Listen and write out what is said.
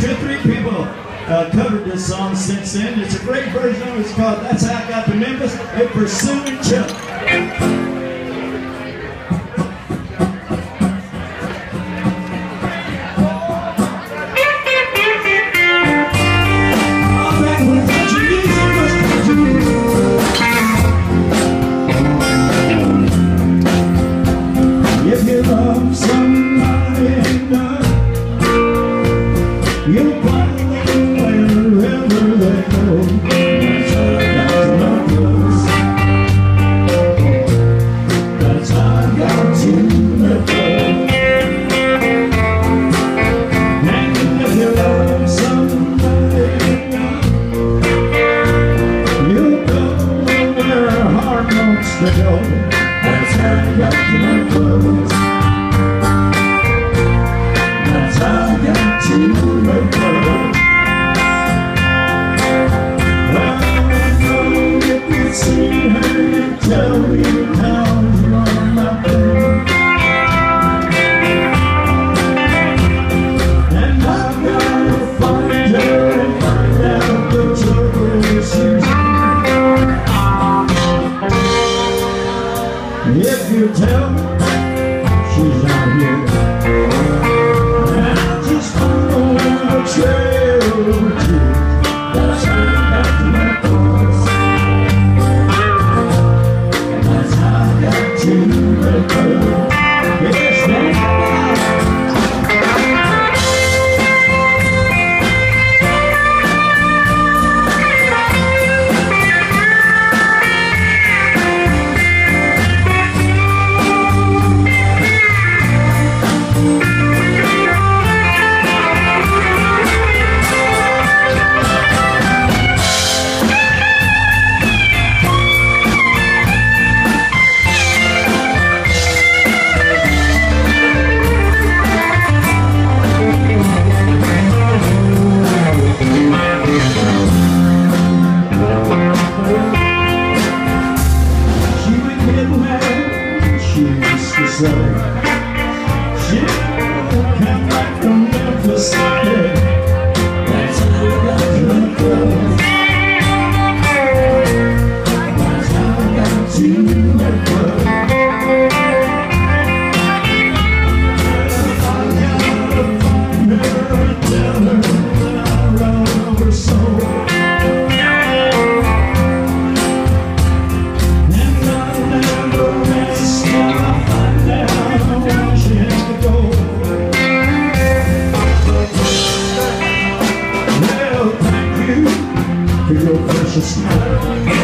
two or three people covered this song since then. It's a great version of it. It's called That's How I Got to Memphis. They're Pursuing Chuck. If you love somebody enough, you'll find them wherever they go. That's how I got to Memphis. And if you love somebody enough, you'll go where a heart wants to go. That's how I got to Memphis. That's how I got to Memphis. Well, I know if you see her and tell me how you are my friend. And I've got to find her and find out the trouble she's in. If you tell me she's not here, and I just follow a trail of tears, that's how I got to Memphis. That's how I got to Memphis. Yes, ma'am. She'll come back from Memphis someday. That's how I got to Memphis. That's how I got to Memphis. I gotta find her and tell her that I love her so. And I'll never rest till I find out where she has to go. Well, thank you for your precious time.